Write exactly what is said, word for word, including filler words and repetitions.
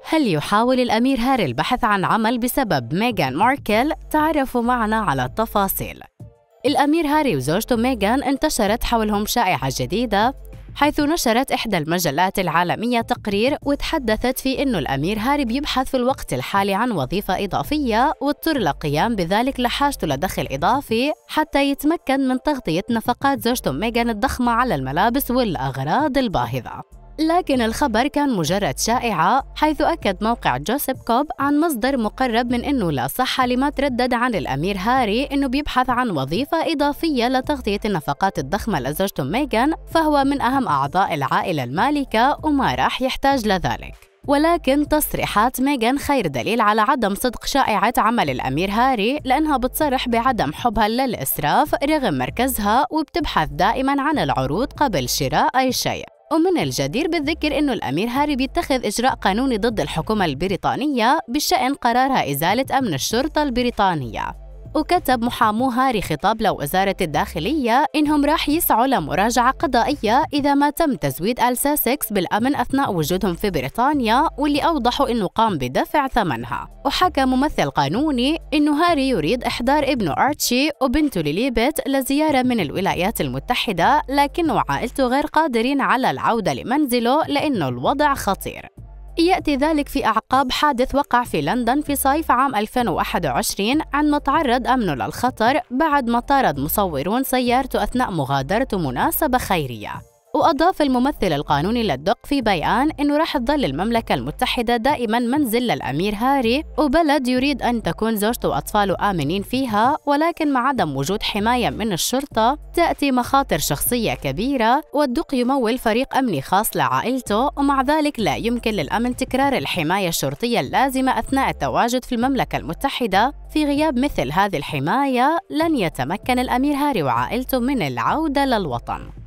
هل يحاول الأمير هاري البحث عن عمل بسبب ميغان ماركل؟ تعرفوا معنا على التفاصيل. الأمير هاري وزوجته ميغان انتشرت حولهم شائعة جديدة، حيث نشرت إحدى المجلات العالمية تقرير وتحدثت فيه إنه الأمير هاري بيبحث في الوقت الحالي عن وظيفة إضافية، واضطر للقيام بذلك لحاجته لدخل إضافي حتى يتمكن من تغطية نفقات زوجته ميغان الضخمة على الملابس والأغراض الباهظة. لكن الخبر كان مجرد شائعة، حيث أكد موقع جوسب كوب عن مصدر مقرب من أنه لا صحة لما تردد عن الأمير هاري أنه بيبحث عن وظيفة إضافية لتغطية النفقات الضخمة لزوجته ميغان، فهو من أهم أعضاء العائلة المالكة وما راح يحتاج لذلك. ولكن تصريحات ميغان خير دليل على عدم صدق شائعة عمل الأمير هاري، لأنها بتصرح بعدم حبها للإسراف رغم مركزها، وبتبحث دائماً عن العروض قبل شراء أي شيء. ومن الجدير بالذكر إنه الأمير هاري بيتخذ إجراء قانوني ضد الحكومة البريطانية بشأن قرارها إزالة أمن الشرطة البريطانية. وكتب محامو هاري خطاب لوزارة الداخلية إنهم راح يسعوا لمراجعة قضائية إذا ما تم تزويد آل ساسكس بالأمن أثناء وجودهم في بريطانيا، واللي أوضحوا إنه قام بدفع ثمنها. وحكى ممثل قانوني إنه هاري يريد إحضار ابنه آرتشي وبنته ليليبت لزيارة من الولايات المتحدة، لكنه وعائلته غير قادرين على العودة لمنزله لأنه الوضع خطير. يأتي ذلك في أعقاب حادث وقع في لندن في صيف عام ألفين وواحد وعشرين، عندما تعرض أمنه للخطر بعد ما طارد مصورون سيارته أثناء مغادرة مناسبة خيرية. وأضاف الممثل القانوني للدق في بيان إنه راح تظل المملكة المتحدة دائماً منزل للأمير هاري وبلد يريد أن تكون زوجته وأطفاله آمنين فيها، ولكن مع عدم وجود حماية من الشرطة تأتي مخاطر شخصية كبيرة، والدق يمول فريق أمني خاص لعائلته، ومع ذلك لا يمكن للأمن تكرار الحماية الشرطية اللازمة أثناء التواجد في المملكة المتحدة. في غياب مثل هذه الحماية لن يتمكن الأمير هاري وعائلته من العودة للوطن.